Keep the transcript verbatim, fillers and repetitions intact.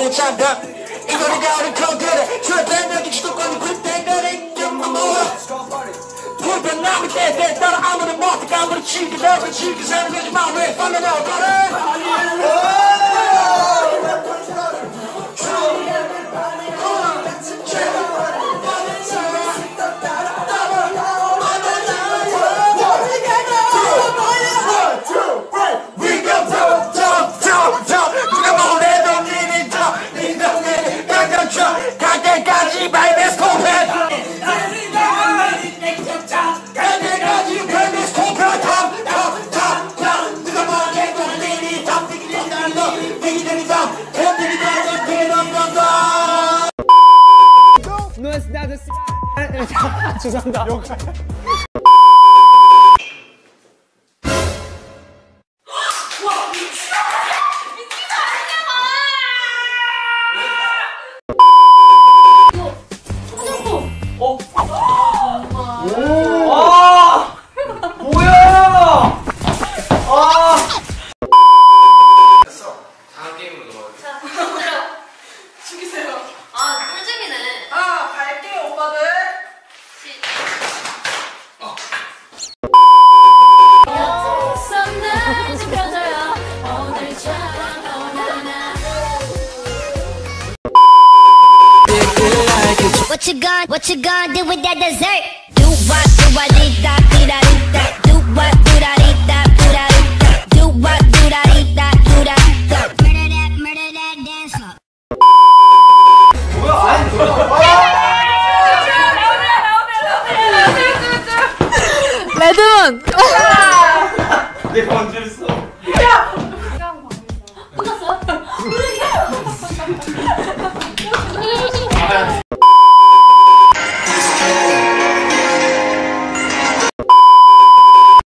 못 참다 이 노래가 우리 컨트롤 절대 여기 주도권이 굴때거리 불편함이 때때 따라 아무도 못해 아무리 치기 너를 치기 사는 거지 마왜 빨리 나와버려 죄송합니다. What you gon' What you gon' do with that dessert? Do what do what dee da dee da dee da. Do what do da dee da do da dee da. Do what do da dee da do da da. Murder that murder that dancer. 뭐야? 아니 레드문. 내가 언제 했어?